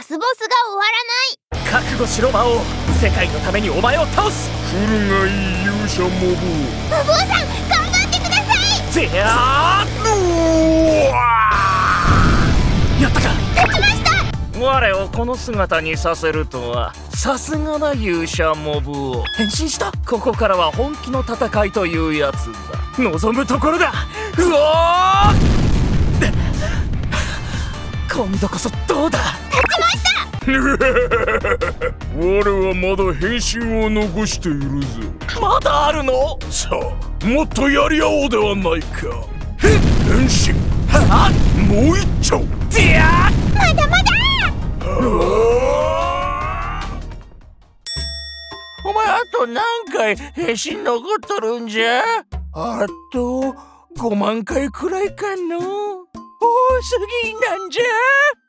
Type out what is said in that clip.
スボスが終わらない。 覚悟しろ魔王、世界のためにお前を倒す。 来るがいい勇者モブ。 お坊さん頑張ってください。 ぜやー、やったか。 勝ちました。 我をこの姿にさせるとはさすがだ勇者モブを。変身した。ここからは本気の戦いというやつだ。望むところだ。うおー、今度こそどうだ。 勝ちました。 我はまだ変身を残しているぞ。 まだあるの。 さあもっとやり合おうではないか。変身はっ、 もう一丁。 ぜやー、 まだまだ。 お前あと何回変身残っとるんじゃ。あと5万回くらいかの。多すぎなんじゃ。